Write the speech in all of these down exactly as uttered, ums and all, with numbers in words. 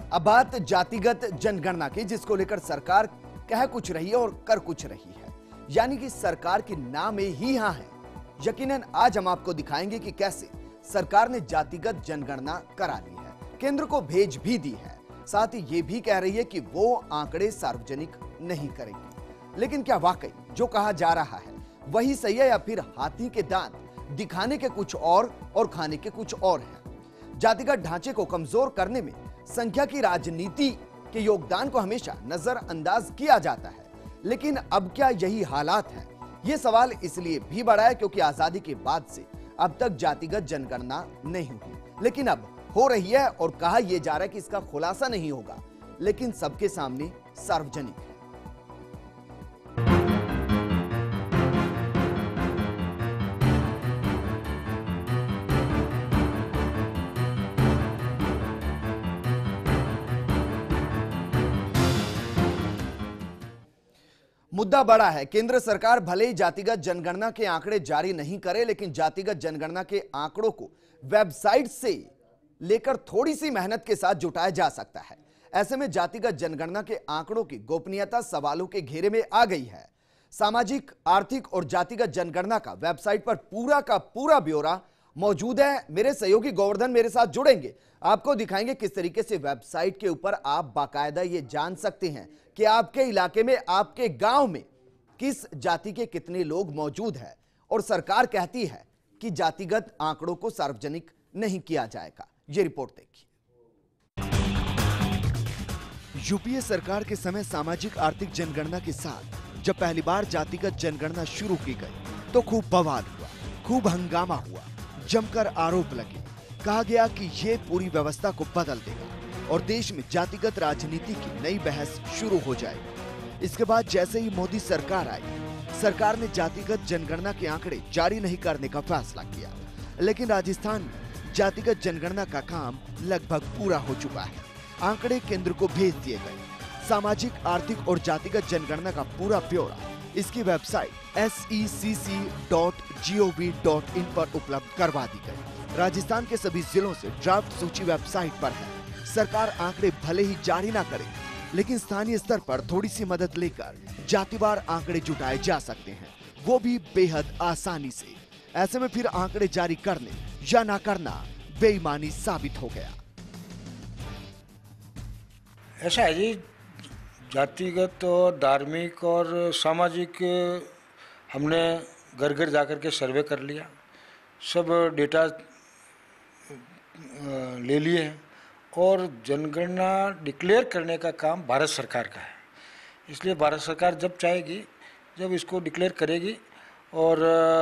अब बात जातिगत जनगणना की, जिसको लेकर सरकार कह कुछ रही है और कर कुछ रही है, यानी कि सरकार की ना में ही हां है। यकीनन आज हम आपको दिखाएंगे कि कैसे सरकार ने जातिगत जनगणना करा ली है, केंद्र को भेज भी दी है, साथ ही ये भी कह रही है कि वो आंकड़े सार्वजनिक नहीं करेगी। लेकिन क्या वाकई जो कहा जा रहा है वही सही है, या फिर हाथी के दांत दिखाने के कुछ और और खाने के कुछ और है? जातिगत ढांचे को कमजोर करने में संख्या की राजनीति के योगदान को हमेशा नजरअंदाज किया जाता है, लेकिन अब क्या यही हालात है? यह सवाल इसलिए भी बढ़ा है क्योंकि आजादी के बाद से अब तक जातिगत जनगणना नहीं हुई, लेकिन अब हो रही है और कहा यह जा रहा है कि इसका खुलासा नहीं होगा, लेकिन सबके सामने सार्वजनिक है। मुद्दा बड़ा है। केंद्र सरकार भले ही जातिगत जनगणना के आंकड़े जारी नहीं करे, लेकिन जातिगत जनगणना के आंकड़ों को वेबसाइट से लेकर थोड़ी सी मेहनत के साथ जुटाया जा सकता है। ऐसे में जातिगत जनगणना के आंकड़ों की गोपनीयता सवालों के घेरे में आ गई है। सामाजिक, आर्थिक और जातिगत जनगणना का वेबसाइट पर पूरा का पूरा ब्यौरा मौजूद है। मेरे सहयोगी गोवर्धन मेरे साथ जुड़ेंगे, आपको दिखाएंगे किस तरीके से वेबसाइट के ऊपर आप बाकायदा ये जान सकते हैं कि आपके इलाके में, आपके गांव में किस जाति के कितने लोग मौजूद हैं, और सरकार कहती है कि जातिगत आंकड़ों को सार्वजनिक नहीं किया जाएगा। ये रिपोर्ट देखिए। यूपीए सरकार के समय सामाजिक आर्थिक जनगणना के साथ जब पहली बार जातिगत जनगणना शुरू की गई तो खूब बवाल हुआ, खूब हंगामा हुआ, जमकर आरोप लगे। कहा गया कि यह पूरी व्यवस्था को बदल देगा और देश में जातिगत राजनीति की नई बहस शुरू हो जाएगी। इसके बाद जैसे ही मोदी सरकार आई, सरकार ने जातिगत जनगणना के आंकड़े जारी नहीं करने का फैसला किया, लेकिन राजस्थान में जातिगत जनगणना का काम लगभग पूरा हो चुका है। आंकड़े केंद्र को भेज दिए गए। सामाजिक, आर्थिक और जातिगत जनगणना का पूरा ब्यौरा इसकी website S E C C dot G O V dot in पर उपलब्ध करवा दी गई। राजस्थान के सभी जिलों से ड्राफ्ट सूची वेबसाइट पर है। सरकार आंकड़े भले ही जारी ना करे, लेकिन स्थानीय स्तर पर थोड़ी सी मदद लेकर जातिवार आंकड़े जुटाए जा सकते हैं, वो भी बेहद आसानी से। ऐसे में फिर आंकड़े जारी करने या ना करना बेईमानी साबित हो गया। ऐसा है जी, जातिगत और धार्मिक और सामाजिक हमने घर घर जाकर के सर्वे कर लिया, सब डेटा ले लिए हैं और जनगणना डिक्लेयर करने का काम भारत सरकार का है। इसलिए भारत सरकार जब चाहेगी, जब इसको डिक्लेयर करेगी, और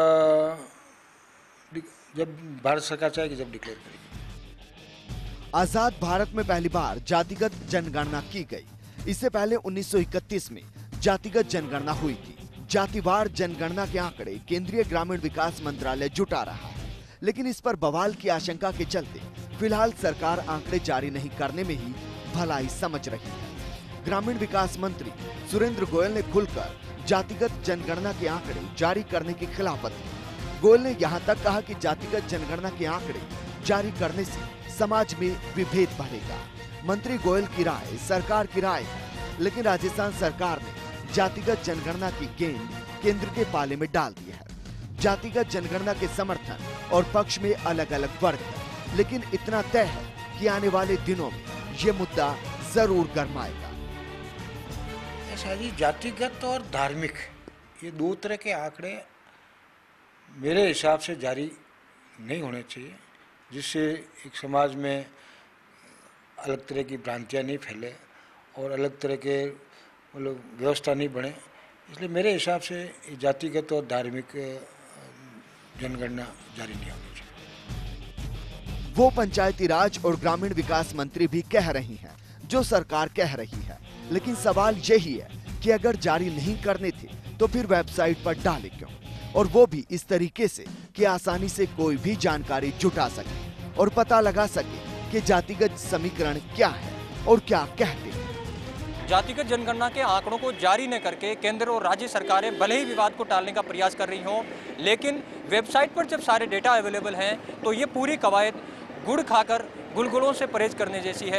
जब भारत सरकार चाहेगी जब डिक्लेयर करेगी। आजाद भारत में पहली बार जातिगत जनगणना की गई। इससे पहले उन्नीस सौ इकतीस में जातिगत जनगणना हुई थी। जातिवार जनगणना के आंकड़े केंद्रीय ग्रामीण विकास मंत्रालय जुटा रहा है, लेकिन इस पर बवाल की आशंका के चलते फिलहाल सरकार आंकड़े जारी नहीं करने में ही भलाई समझ रही है। ग्रामीण विकास मंत्री सुरेंद्र गोयल ने खुलकर जातिगत जनगणना के आंकड़े जारी करने की खिलाफत की। गोयल ने यहां तक कहा कि जातिगत जनगणना के आंकड़े जारी करने से समाज में विभेद बढ़ेगा। मंत्री गोयल की राय सरकार की राय है, लेकिन राजस्थान सरकार ने जातिगत जनगणना की गेंद केंद्र के पाले में डाल दी है। जातिगत जनगणना के समर्थन और पक्ष में अलग अलग वर्ग है, लेकिन इतना तय है कि आने वाले दिनों में ये मुद्दा जरूर गरमाएगा। ऐसा जी, जातिगत और धार्मिक ये दो तरह के आंकड़े मेरे हिसाब से जारी नहीं होने चाहिए, जिससे एक समाज में अलग तरह की भ्रांतियाँ नहीं फैले और अलग तरह के मतलब व्यवस्था नहीं बने। इसलिए मेरे हिसाब से जातिगत और धार्मिक जनगणना जारी नहीं होनी चाहिए। वो पंचायती राज और ग्रामीण विकास मंत्री भी कह रही हैं जो सरकार कह रही है, लेकिन सवाल यही है कि अगर जारी नहीं करने थे तो फिर वेबसाइट पर डाले क्यों, और वो भी इस तरीके से कि आसानी से कोई भी जानकारी जुटा सके और पता लगा सके कि जातिगत समीकरण क्या है और क्या कहते हैं। जातिगत जनगणना के आंकड़ों को जारी न करके केंद्र और राज्य सरकारें भले ही विवाद को टालने का प्रयास कर रही हों, लेकिन वेबसाइट पर जब सारे डेटा अवेलेबल हैं तो ये पूरी कवायद गुड़ खाकर गुलगुलों से परहेज करने जैसी है।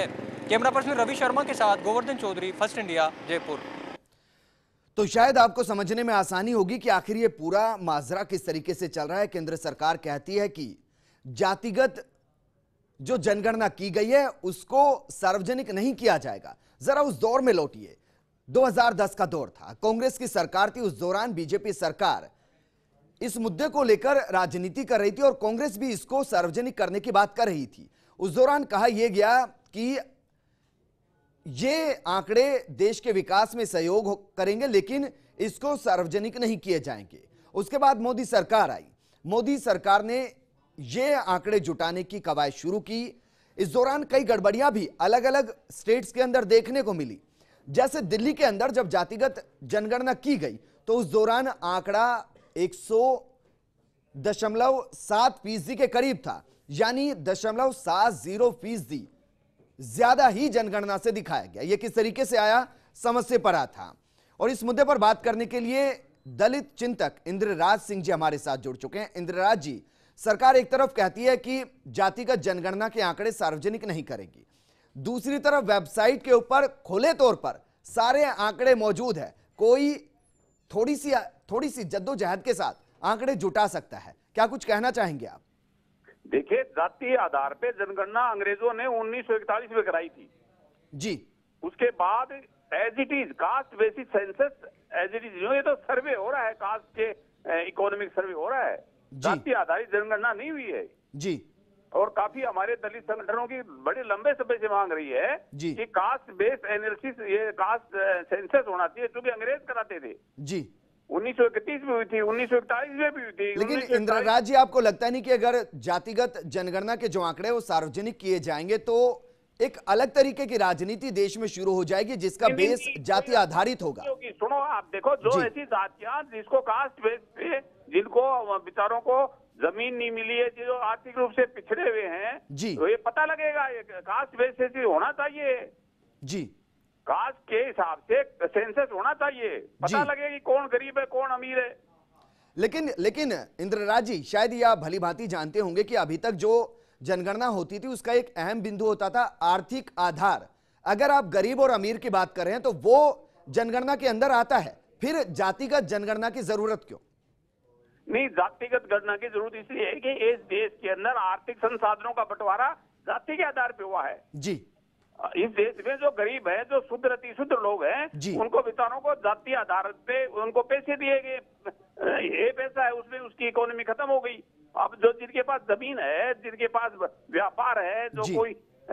कैमरा पर्सन रवि शर्मा के साथ गोवर्धन चौधरी, फर्स्ट इंडिया, जयपुर। तो शायद आपको समझने में आसानी होगी कि आखिर ये पूरा माजरा किस तरीके से चल रहा है। केंद्र सरकार कहती है कि जातिगत जो जनगणना की गई है उसको सार्वजनिक नहीं किया जाएगा। जरा उस दौर में लौटिए, दो हज़ार दस का दौर था, कांग्रेस की सरकार थी। उस दौरान बीजेपी सरकार इस मुद्दे को लेकर राजनीति कर रही थी और कांग्रेस भी इसको सार्वजनिक करने की बात कर रही थी। उस दौरान कहा यह गया कि ये आंकड़े देश के विकास में सहयोग करेंगे लेकिन इसको सार्वजनिक नहीं किए जाएंगे। उसके बाद मोदी सरकार आई। मोदी सरकार ने ये आंकड़े जुटाने की कवायद शुरू की। इस दौरान कई गड़बड़ियां भी अलग अलग स्टेट्स के अंदर देखने को मिली। जैसे दिल्ली के अंदर जब जातिगत जनगणना की गई तो उस दौरान आंकड़ा एक सौ दशमलव सात फीसदी के करीब था, यानी दशमलव सात जीरो फीसदी ज्यादा ही जनगणना से दिखाया गया। यह किस तरीके से आया, समझ से परा था। और इस मुद्दे पर बात करने के लिए दलित चिंतक इंद्रराज सिंह जी हमारे साथ जुड़ चुके हैं। इंद्रराज जी, सरकार एक तरफ कहती है कि जातिगत जनगणना के आंकड़े सार्वजनिक नहीं करेगी, दूसरी तरफ वेबसाइट के ऊपर खुले तौर पर सारे आंकड़े मौजूद है। कोई थोड़ी सी थोड़ी सी जद्दोजहद के साथ आंकड़े जुटा सकता है। क्या कुछ कहना चाहेंगे आप? देखिए, जातीय आधार पे जनगणना अंग्रेजों ने उन्नीस सौ इकतालीस में कराई थी जी। उसके बाद as it is caste basis census as it is, ये तो सर्वे हो रहा है, कास्ट के इकोनॉमिक सर्वे हो रहा है, जातीय आधारित जनगणना नहीं हुई है जी। और काफी हमारे दलित संगठनों की बड़े लंबे समय से मांग रही है जी कि कास्ट बेस्ड एनालिसिस, ये कास्ट सेंसस होना चाहिए, क्योंकि अंग्रेज कराते थे जी। उन्नीस सौ इकतीस में हुई थी, उन्नीस सौ इकतालीस में भी हुई थी। लेकिन इंद्रराज जी, आपको लगता नहीं कि अगर जातिगत जनगणना के जो आंकड़े वो सार्वजनिक किए जाएंगे तो एक अलग तरीके की राजनीति देश में शुरू हो जाएगी जिसका बेस जाति आधारित होगा? सुनो, आप देखो, जो ऐसी जातियां जिसको कास्ट बेस पे, जिनको बेचारों को जमीन नहीं मिली है, जो आर्थिक रूप से पिछड़े हुए हैं जी, तो ये पता लगेगा, कास्ट बेस से होना चाहिए जी। कास्ट के हिसाब से सेंसस होना चाहिए, पता लगे कि कौन गरीब है कौन अमीर है। लेकिन लेकिन इंद्रराज जी, शायद ये आप भली भांति जानते होंगे कि अभी तक जो जनगणना होती थी उसका एक अहम बिंदु होता था आर्थिक आधार। अगर आप गरीब और अमीर की बात कर रहे हैं तो वो जनगणना के अंदर आता है, फिर जातिगत जनगणना की जरूरत क्यों? नहीं, जातिगत गणना की जरूरत इसलिए है कि इस देश के अंदर आर्थिक संसाधनों का बंटवारा जाति के आधार पर हुआ है जी। इस देश में जो गरीब है, जो शुद्ध अति शुद्ध लोग हैं, उनको बेचारों को जातीय आधार पे उनको पैसे दिए गए, ये पैसा है उसमें उसकी इकोनॉमी खत्म हो गई। अब जो जिनके पास जमीन है, जिनके पास व्यापार है, जो कोई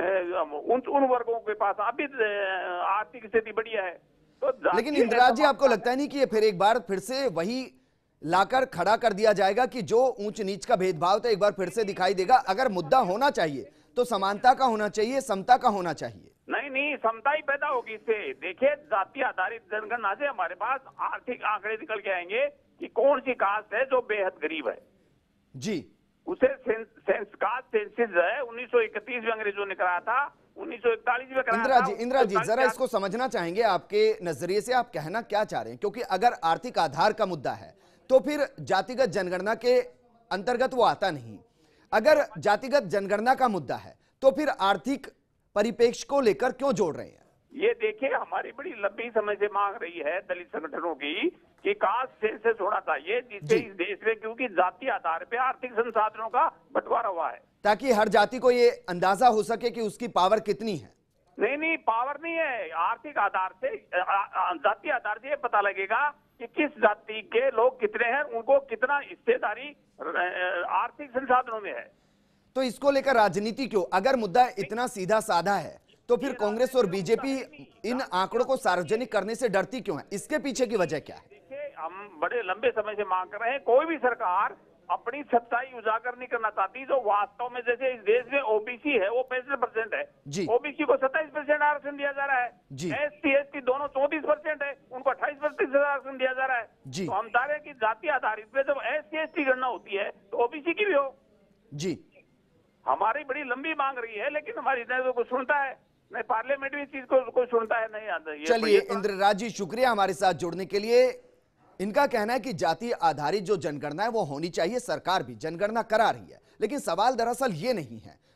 उन उन वर्गों के पास अभी आर्थिक स्थिति बढ़िया है। तो लेकिन इंद्रराज जी, आपको लगता है नहीं कि ये फिर एक बार फिर से वही लाकर खड़ा कर दिया जाएगा कि जो ऊंच नीच का भेदभाव था एक बार फिर से दिखाई देगा? अगर मुद्दा होना चाहिए तो समानता का होना चाहिए, समता का होना चाहिए। नहीं नहीं, समता ही पैदा होगी इससे। देखिए, जाति आधारित जनगणना से हमारे पास आर्थिक आंकड़े निकल के आएंगे कि कौन सी कास्ट है जो बेहद गरीब है जी। उसे सेंस कास्ट सेंसस है उन्नीस सौ इकतीस में अंग्रेजों ने कराया था, उन्नीस सौ इकतालीस में कराया इंदिरा था। जी, इंदिरा जी, जरा इसको समझना चाहेंगे, आपके नजरिए से आप कहना क्या चाह रहे हैं? क्योंकि अगर आर्थिक आधार का मुद्दा है तो फिर जातिगत जनगणना के अंतर्गत वो आता नहीं। अगर जातिगत जनगणना का मुद्दा है तो फिर आर्थिक परिपेक्ष को लेकर क्यों जोड़ रहे हैं? ये देखिए, हमारी बड़ी लंबी समय से मांग रही है दलित संगठनों की कि कास्ट सेंसस होना चाहिए जिससे इस देश में, क्योंकि जाति आधार पे आर्थिक संसाधनों का बंटवारा हुआ है, ताकि हर जाति को ये अंदाजा हो सके कि उसकी पावर कितनी है। नहीं नहीं, पावर नहीं है, आर्थिक आधार से, जाति आधार से ये पता लगेगा कि किस जाति के लोग कितने हैं, उनको कितना हिस्सेदारी आर्थिक संसाधनों में है। तो इसको लेकर राजनीति क्यों? अगर मुद्दा इतना सीधा साधा है तो फिर कांग्रेस और बीजेपी इन आंकड़ों को सार्वजनिक करने से डरती क्यों है? इसके पीछे की वजह क्या है? देखिए, हम बड़े लंबे समय से मांग कर रहे हैं, कोई भी सरकार अपनी सच्चाई उजागर नहीं करना चाहती। जो वास्तव में, जैसे इस देश में ओबीसी है वो पैंसठ परसेंट है, ओबीसी को सत्ताईस परसेंट आरक्षण दिया जा रहा है, एस टी एस टी दोनों चौंतीस परसेंट है, उनको अट्ठाईस प्रतिशत आरक्षण दिया जा रहा है। तो हम चाह रहे हैं कि जाति आधारित पे जब एस टी एस टी गणना होती है तो ओबीसी की भी हो जी। हमारी बड़ी लंबी मांग रही है, लेकिन हमारी इधर को सुनता है नहीं, पार्लियामेंट में चीज को कोई सुनता है नहीं आता। चलिए इंद्रराज जी, शुक्रिया हमारे साथ जुड़ने के लिए। इनका कहना है कि जाति आधारित जो जनगणना है वो होनी चाहिए, सरकार भी जनगणना करा रही है, लेकिन सवाल दरअसल ये नहीं है।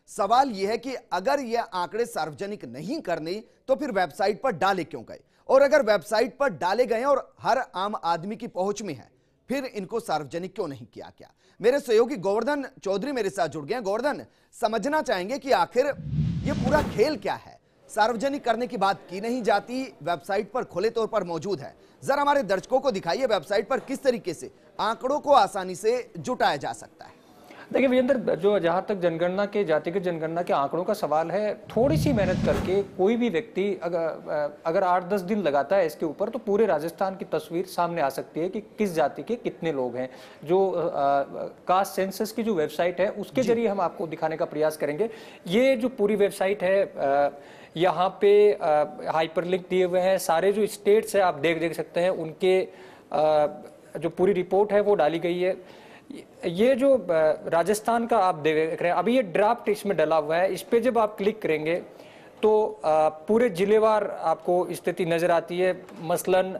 सवाल यह है कि अगर यह आंकड़े सार्वजनिक नहीं करने तो फिर वेबसाइट पर डाले क्यों गए, और अगर वेबसाइट पर डाले गए और हर आम आदमी की पहुंच में है फिर इनको सार्वजनिक क्यों नहीं किया गया। मेरे सहयोगी गोवर्धन चौधरी मेरे साथ जुड़ गए। गोवर्धन, समझना चाहेंगे कि आखिर यह पूरा खेल क्या है। सार्वजनिक करने की बात की नहीं जाती, वेबसाइट पर खुले तौर पर मौजूद है। जरा हमारे दर्शकों को दिखाइए वेबसाइट पर किस तरीके से आंकड़ों को आसानी से जुटाया जा सकता है। देखिए विजेंद्र, जो जहाँ तक जनगणना के जातिगत जनगणना के आंकड़ों का सवाल है, थोड़ी सी मेहनत करके कोई भी व्यक्ति अगर अगर आठ दस दिन लगाता है इसके ऊपर, तो पूरे राजस्थान की तस्वीर सामने आ सकती है कि किस जाति के कितने लोग हैं। जो कास्ट सेंसस की जो वेबसाइट है उसके जरिए हम आपको दिखाने का प्रयास करेंगे। ये जो पूरी वेबसाइट है, आ, यहाँ पे हाइपरलिंक दिए हुए हैं, सारे जो स्टेट्स है आप देख देख सकते हैं, उनके आ, जो पूरी रिपोर्ट है वो डाली गई है। ये जो राजस्थान का आप देख रहे हैं, अभी ये ड्राफ्ट इसमें डला हुआ है, इस पे जब आप क्लिक करेंगे तो पूरे जिलेवार आपको स्थिति नजर आती है। मसलन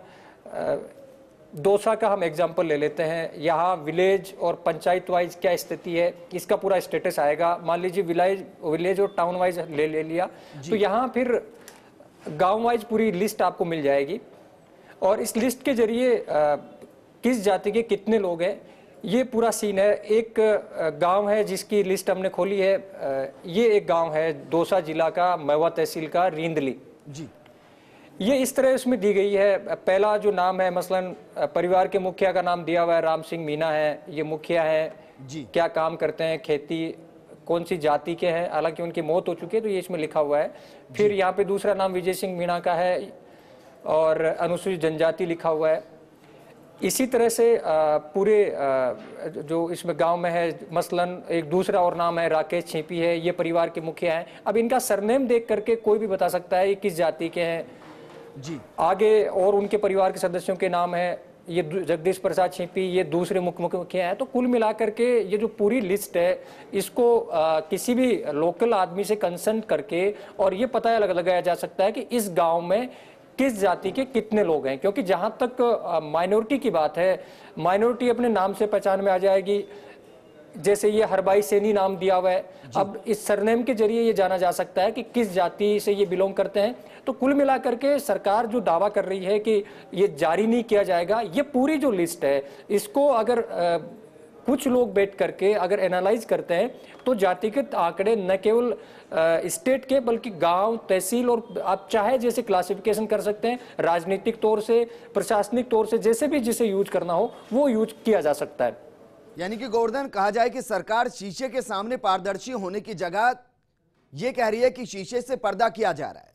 दौसा का हम एग्जांपल ले लेते हैं, यहाँ विलेज और पंचायत वाइज क्या स्थिति है इसका पूरा स्टेटस आएगा। मान लीजिए विलेज विलेज और टाउन वाइज ले ले लिया तो यहाँ फिर गांव वाइज पूरी लिस्ट आपको मिल जाएगी, और इस लिस्ट के जरिए किस जाति के कितने लोग हैं ये पूरा सीन है। एक गांव है जिसकी लिस्ट हमने खोली है, ये एक गांव है दौसा जिला का, महुआ तहसील का, रींदली जी। ये इस तरह इसमें दी गई है। पहला जो नाम है, मसलन परिवार के मुखिया का नाम दिया हुआ है, राम सिंह मीणा है, ये मुखिया है जी। क्या काम करते हैं, खेती, कौन सी जाति के हैं, हालांकि उनकी मौत हो चुकी है तो ये इसमें लिखा हुआ है। फिर यहाँ पे दूसरा नाम विजय सिंह मीणा का है और अनुसूचित जनजाति लिखा हुआ है। इसी तरह से पूरे जो इसमें गांव में है, मसलन एक दूसरा और नाम है राकेश छिपी है, ये परिवार के मुखिया हैं। अब इनका सरनेम देख करके कोई भी बता सकता है ये किस जाति के हैं जी। आगे और उनके परिवार के सदस्यों के नाम है, ये जगदीश प्रसाद छिपी, ये दूसरे मुख्य मुखिया हैं। तो कुल मिलाकर के ये जो पूरी लिस्ट है इसको आ, किसी भी लोकल आदमी से कंसल्ट करके और ये पता लगाया जा सकता है कि इस गाँव में किस जाति के कितने लोग हैं। क्योंकि जहां तक माइनॉरिटी की बात है, माइनॉरिटी अपने नाम से पहचान में आ जाएगी। जैसे ये हरबाई सैनी नाम दिया हुआ है, अब इस सरनेम के जरिए ये जाना जा सकता है कि किस जाति से ये बिलोंग करते हैं। तो कुल मिलाकर के सरकार जो दावा कर रही है कि ये जारी नहीं किया जाएगा, ये पूरी जो लिस्ट है इसको अगर आ, कुछ लोग बैठ करके अगर एनालाइज करते हैं तो जातिगत आंकड़े न केवल स्टेट के बल्कि गांव, तहसील और आप चाहे जैसे क्लासिफिकेशन कर सकते हैं, राजनीतिक तौर से, प्रशासनिक तौर से, जैसे भी जिसे यूज करना हो वो यूज किया जा सकता है। यानी कि गोवर्धन, कहा जाए कि सरकार शीशे के सामने पारदर्शी होने की जगह ये कह रही है कि शीशे से पर्दा किया जा रहा है।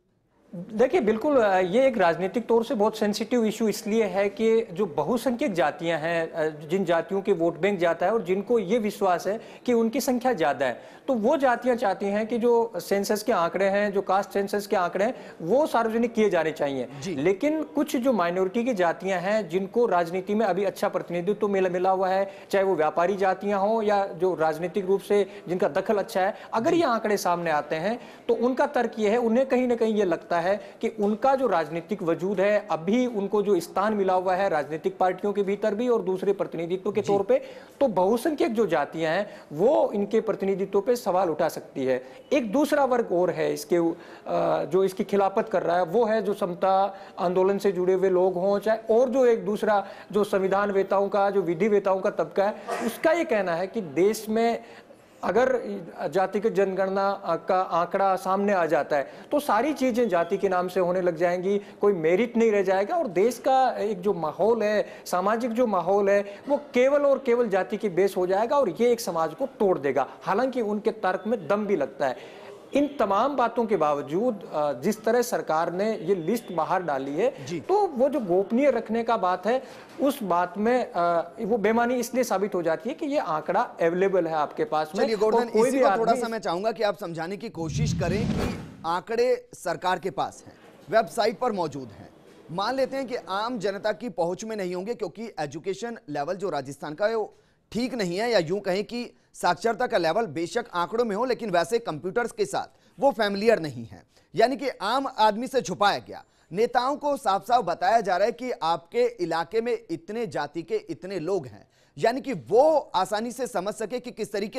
देखिए बिल्कुल, ये एक राजनीतिक तौर से बहुत सेंसिटिव इशू इसलिए है कि जो बहुसंख्यक जातियां हैं, जिन जातियों के वोट बैंक जाता है और जिनको ये विश्वास है कि उनकी संख्या ज्यादा है, तो वो जातियां चाहती हैं कि जो सेंसस के आंकड़े हैं, जो कास्ट सेंसस के आंकड़े हैं, वो सार्वजनिक किए जाने चाहिए। लेकिन कुछ जो माइनॉरिटी की जातियां हैं जिनको राजनीति में अभी अच्छा प्रतिनिधित्व तो मिला मिला हुआ है, चाहे वो व्यापारी जातियां हो या जो राजनीतिक रूप से जिनका दखल अच्छा है, अगर ये आंकड़े सामने आते हैं तो उनका तर्क ये है, उन्हें कहीं ना कहीं ये लगता है है कि उनका जो राजनीतिक वजूद है, अभी उनको जो स्थान मिला हुआ है राजनीतिक पार्टियों के भीतर भी और दूसरे प्रतिनिधित्व के तौर पे, तो बहुसंख्यक जो जातियां हैं वो इनके प्रतिनिधित्व पे सवाल उठा सकती है। एक दूसरा वर्ग और है इसके जो इसकी खिलाफत कर रहा है, वो है जो समता आंदोलन से जुड़े हुए लोग हों, चाहे और जो एक दूसरा जो संविधान वेताओं का, जो विधि वेताओं का तबका है, उसका ये कहना है कि देश में अगर जातिगत जनगणना का आंकड़ा सामने आ जाता है तो सारी चीजें जाति के नाम से होने लग जाएंगी, कोई मेरिट नहीं रह जाएगा और देश का एक जो माहौल है, सामाजिक जो माहौल है, वो केवल और केवल जाति की बेस हो जाएगा और ये एक समाज को तोड़ देगा। हालांकि उनके तर्क में दम भी लगता है। इन तमाम बातों के बावजूद जिस तरह सरकार ने ये लिस्ट बाहर डाली है, तो वो जो गोपनीय रखने का बात है, उस बात में वो बेमानी इसलिए साबित हो जाती है कि ये आंकड़ा अवेलेबल है आपके पास में। चलिए गोवर्धन, इसी को थोड़ा सा मैं चाहूंगा कि आप समझाने की कोशिश करें कि आंकड़े सरकार के पास हैं, वेबसाइट पर मौजूद हैं। मान लेते हैं कि आम जनता की पहुंच में नहीं होंगे क्योंकि एजुकेशन लेवल जो राजस्थान का है वो ठीक नहीं है, या यूं कहें कि साक्षरता का लेवल बेशक आंकड़ों में हो लेकिन वैसे कंप्यूटर्स के साथ वो फैमिलियर नहीं है। यानी कि आम आदमी से छुपाया गया। नेताओं को साफ साफ बताया जा रहा है कि आपके इलाके में इतने जाति के इतने लोग हैं, यानी कि वो आसानी से समझ सके कि किस तरीके से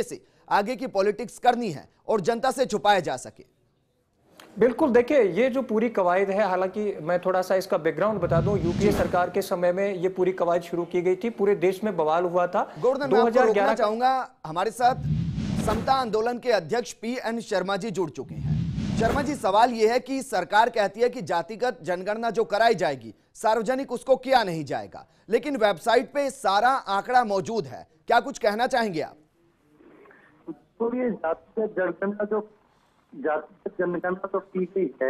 आगे की पॉलिटिक्स करनी है और जनता से छुपाया जा सके। बिल्कुल, देखिए ये जो पूरी कवायद है, हालांकि मैं थोड़ा सा इसका बैकग्राउंड बता दूं, यूपीए सरकार के समय में ये पूरी कवायद शुरू की गई थी, पूरे देश में बवाल हुआ था। गोवर्धन, मैं आपको रोकना चाहूंगा, हमारे साथ समता आंदोलन के अध्यक्ष पी एन शर्मा जी जुड़ चुके हैं। शर्मा जी, सवाल यह है कि सरकार कहती है कि जातिगत जनगणना जो कराई जाएगी सार्वजनिक उसको किया नहीं जाएगा, लेकिन वेबसाइट पे सारा आंकड़ा मौजूद है, क्या कुछ कहना चाहेंगे आप? तो ये जातिगत जनगणना जो जातिगत जनगणना तो की गई है,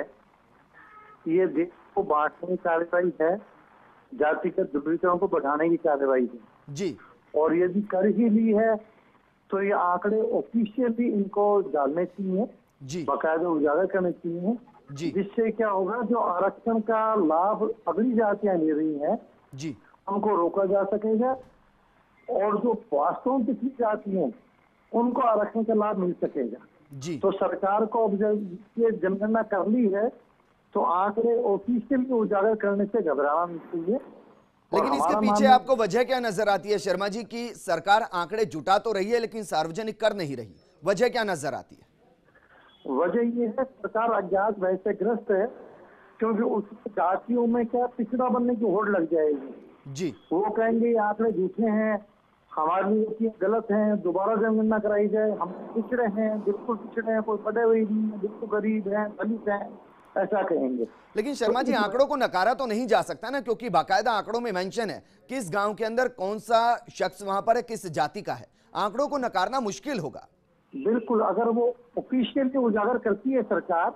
ये देश को बांटने की कार्रवाई है, जातिगत ध्रुवीकरण को बढ़ाने की कार्रवाई है जी। और यदि कर ही ली है तो ये आंकड़े ऑफिशियली इनको डालने चाहिए जी, बाकायदा उजागर करने चाहिए जी, जिससे क्या होगा, जो आरक्षण का लाभ अगली जातियां ले रही हैं जी, उनको उनको रोका जा सकेगा और जो वास्तव में पिछली जाति हैं उनको आरक्षण का लाभ मिल सकेगा जी। तो सरकार को अब जब ये जनगणना कर ली है तो आंकड़े ऑफिशियली उजागर करने से घबराना नहीं चाहिए। लेकिन इसके पीछे आपको वजह क्या नजर आती है शर्मा जी की सरकार आंकड़े जुटा तो रही है लेकिन सार्वजनिक कर नहीं रही, वजह क्या नजर आती है? वजह ये है, सरकार अज्ञात वैसे ग्रस्त है क्योंकि उस जातियों में क्या पिछड़ा बनने की होड़ लग जाएगी जी। वो कहेंगे ये आंकड़े झूठे हैं, हमारे लिए गलत हैं, दोबारा जनगणना कराई जाए, हम पिछड़े हैं, बिल्कुल पिछड़े हैं, कोई पढ़े हुए नहीं है, बिल्कुल गरीब हैं, दलित हैं, ऐसा कहेंगे। लेकिन शर्मा जी, आंकड़ों को नकारा तो नहीं जा सकता ना, क्योंकि बाकायदा आंकड़ों में मेंशन है किस गांव के अंदर कौन सा शख्स वहां पर है, किस जाति का है। आंकड़ों को नकारना मुश्किल होगा। बिल्कुल, अगर वो ऑफिशियली उजागर करती है सरकार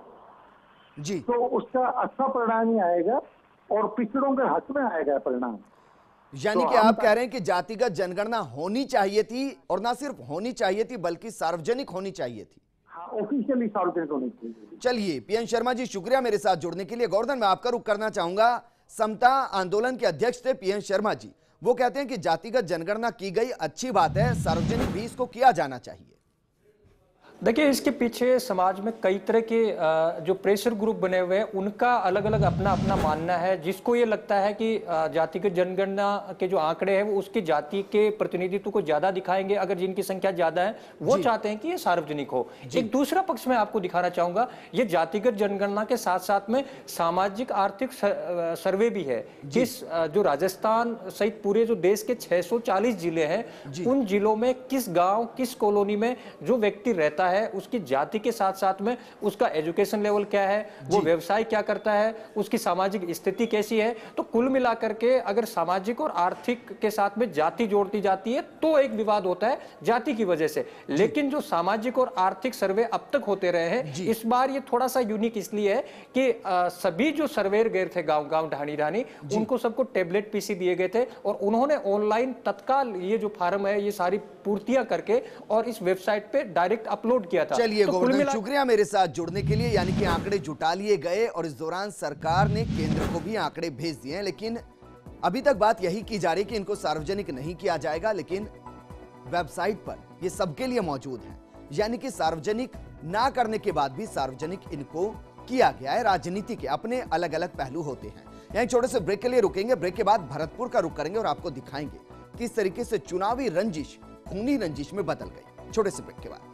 जी तो उसका अच्छा परिणाम ही आएगा और पिछड़ों के हक में आएगा परिणाम। यानी तो कि आप कह रहे हैं कि जातिगत जनगणना होनी चाहिए थी और ना सिर्फ होनी चाहिए थी बल्कि सार्वजनिक होनी चाहिए थी। हाँ, ऑफिशियली सार्वजनिक होनी चाहिए। चलिए पीएन शर्मा जी, शुक्रिया मेरे साथ जुड़ने के लिए। गोवर्धन, मैं आपका रुख करना चाहूंगा, समता आंदोलन के अध्यक्ष थे पीएन शर्मा जी, वो कहते हैं कि जातिगत जनगणना की गई, अच्छी बात है, सार्वजनिक भी इसको किया जाना चाहिए। देखिए, इसके पीछे समाज में कई तरह के जो प्रेशर ग्रुप बने हुए हैं उनका अलग अलग अपना अपना मानना है। जिसको ये लगता है कि जातिगत जनगणना के जो आंकड़े हैं वो उसकी जाति के प्रतिनिधित्व को ज्यादा दिखाएंगे, अगर जिनकी संख्या ज्यादा है वो चाहते हैं कि ये सार्वजनिक हो। एक दूसरा पक्ष में आपको दिखाना चाहूंगा, ये जातिगत जनगणना के साथ साथ में सामाजिक आर्थिक सर्वे भी है। किस जो राजस्थान सहित पूरे जो देश के छह सौ चालीस जिले हैं, उन जिलों में किस गाँव किस कॉलोनी में जो व्यक्ति रहता है है उसकी जाति के साथ साथ में उसका एजुकेशन लेवल क्या है, वो व्यवसाय क्या करता है, उसकी सामाजिक स्थिति कैसी है। तो कुल मिलाकर के अगर सामाजिक और आर्थिक के साथ में जाति जोड़ती जाती है तो एक विवाद होता है जाति की वजह से। लेकिन जो सामाजिक और आर्थिक सर्वे अब तक होते रहे हैं, इस बार ये थोड़ा सा यूनिक इसलिए है कि आ, सभी जो सर्वेयर गए थे गांव गांव ढाणी ढाणी, उनको सबको टेबलेट पीसी दिए गए थे और उन्होंने ऑनलाइन तत्काल ये जो फार्म है ये सारी पूर्तियां करके और इस वेबसाइट पे डायरेक्ट अपलोड किया था। चलिए तो गोवर्धन, शुक्रिया मेरे साथ जुड़ने के लिए। यानी कि आंकड़े जुटा लिए गए और इस दौरान सरकार ने केंद्र को भी आंकड़े भेज दिए हैं, लेकिन अभी तक बात यही की जा रही कि इनको सार्वजनिक नहीं किया जाएगा, लेकिन वेबसाइट पर ये सबके लिए मौजूद है। यानी कि सार्वजनिक ना करने के बाद भी सार्वजनिक इनको किया गया है। राजनीति के अपने अलग अलग पहलू होते हैं। यहां छोटे से ब्रेक के लिए रुकेंगे, ब्रेक के बाद भरतपुर का रुख करेंगे और आपको दिखाएंगे किस तरीके से चुनावी रंजिश खूनी रंजिश में बदल गई। छोटे से ब्रेक के बाद